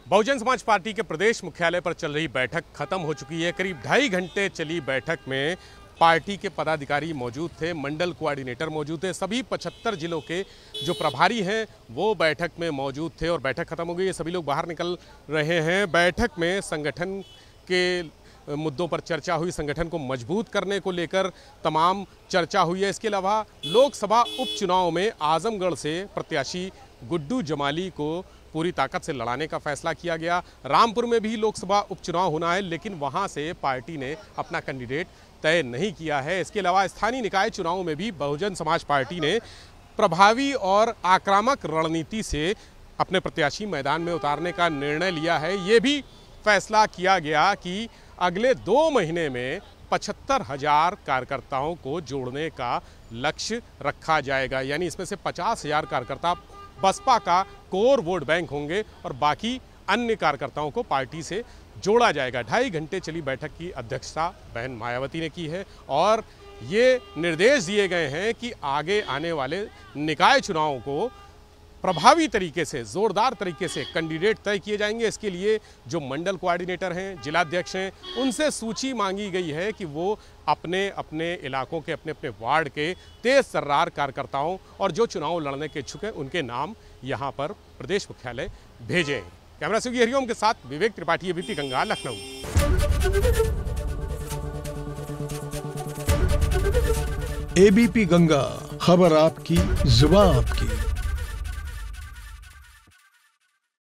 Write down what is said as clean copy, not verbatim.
Bahujan Samaj party के प्रदेश मुख्यालय पर चल रही बैठक खत्म हो चुकी है। करीब 2.5 घंटे चली बैठक में पार्टी के पदाधिकारी मौजूद थे, मंडल कोऑर्डिनेटर मौजूद थे, सभी 75 जिलों के जो प्रभारी हैं वो बैठक में मौजूद थे और बैठक खत्म हो गई है। सभी लोग बाहर निकल रहे हैं। बैठक में संगठन के मुद्दों पर चर्चा हुई, संगठन को मजबूत करने को लेकर तमाम चर्चा हुई है। इसके अलावा लोकसभा उपचुनाव में आजमगढ़ से प्रत्याशी गुड्डू जमाली को पूरी ताकत से लड़ाने का फैसला किया गया। रामपुर में भी लोकसभा उपचुनाव होना है, लेकिन वहां से पार्टी ने अपना कैंडिडेट तय नहीं किया है। इसके अलावा स्थानीय निकाय चुनावों में भी बहुजन समाज पार्टी ने प्रभावी और आक्रामक रणनीति से अपने प्रत्याशी मैदान में उतारने का निर्णय लिया है। ये भी फैसला किया गया कि अगले 2 महीने में 75,000 कार्यकर्ताओं को जोड़ने का लक्ष्य रखा जाएगा। यानी इसमें से 50,000 कार्यकर्ता बसपा का कोर वोट बैंक होंगे और बाकी अन्य कार्यकर्ताओं को पार्टी से जोड़ा जाएगा। 2.5 घंटे चली बैठक की अध्यक्षता बहन मायावती ने की है और ये निर्देश दिए गए हैं कि आगे आने वाले निकाय चुनावों को प्रभावी तरीके से, जोरदार तरीके से कैंडिडेट तय किए जाएंगे। इसके लिए जो मंडल कोऑर्डिनेटर हैं, जिलाध्यक्ष हैं, उनसे सूची मांगी गई है कि वो अपने अपने इलाकों के, अपने अपने वार्ड के तेज तर्रार कार्यकर्ताओं और जो चुनाव लड़ने के इच्छुक हैं उनके नाम यहाँ पर प्रदेश मुख्यालय भेजें। कैमरा से हरिओम के साथ विवेक त्रिपाठी, एबीपी गंगा, लखनऊ। एबीपी गंगा, खबर आपकी, जुबान आपकी।